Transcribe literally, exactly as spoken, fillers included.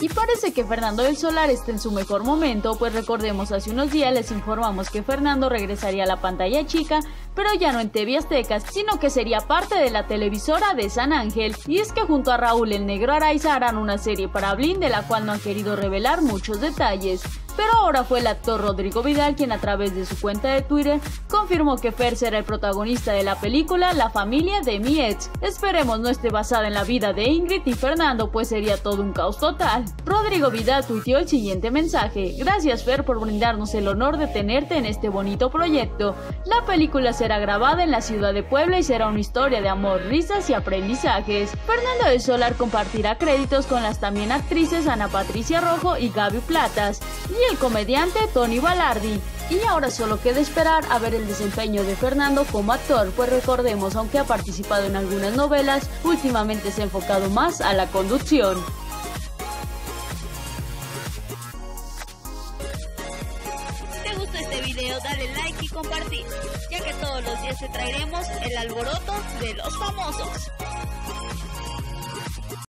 Y parece que Fernando del Solar está en su mejor momento, pues recordemos hace unos días les informamos que Fernando regresaría a la pantalla chica, pero ya no en T V Azteca, sino que sería parte de la televisora de San Ángel. Y es que junto a Raúl el Negro Araiza harán una serie para Blim de la cual no han querido revelar muchos detalles. Pero ahora fue el actor Rodrigo Vidal quien a través de su cuenta de Twitter confirmó que Fer será el protagonista de la película La familia de mi ex. Esperemos no esté basada en la vida de Ingrid y Fernando, pues sería todo un caos total. Rodrigo Vidal tuiteó el siguiente mensaje: gracias Fer por brindarnos el honor de tenerte en este bonito proyecto. La película será grabada en la ciudad de Puebla y será una historia de amor, risas y aprendizajes. Fernando del Solar compartirá créditos con las también actrices Ana Patricia Rojo y Gaby Platas, y el comediante Tony Balardi. Y ahora solo queda esperar a ver el desempeño de Fernando como actor, pues recordemos, aunque ha participado en algunas novelas, últimamente se ha enfocado más a la conducción. Si te gustó este video, dale like y compartir, ya que todos los días te traeremos el alboroto de los famosos.